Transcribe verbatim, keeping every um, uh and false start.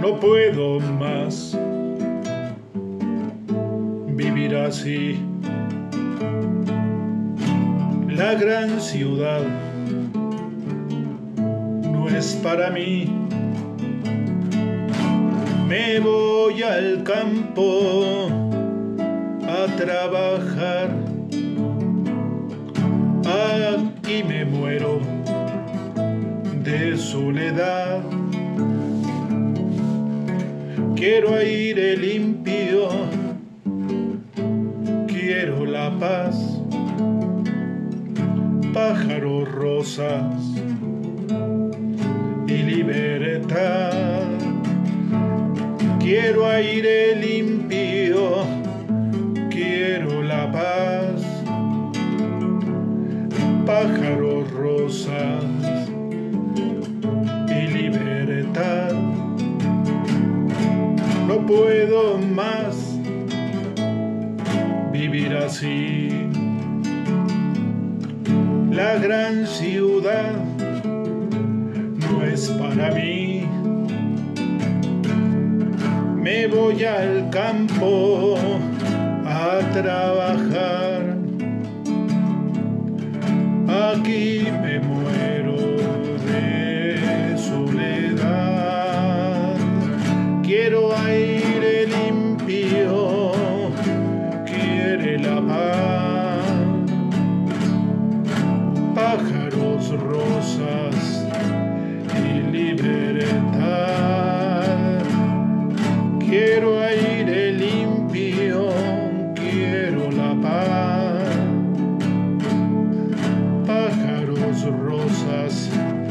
No puedo más vivir así. La gran ciudad no es para mí. Me voy al campo a trabajar. Aquí me muero de soledad. Quiero aire limpio, quiero la paz, pájaros, rosas y libertad. Quiero aire limpio, quiero la paz, pájaros, rosas y libertad. No puedo más vivir así. La gran ciudad no es para mí. Me voy al campo a trabajar. Aquí me muero de soledad. Quiero aire limpio, quiere la paz, pájaros, rosas y libertad. Quiero aire limpio, quiero la paz, pájaros, rosas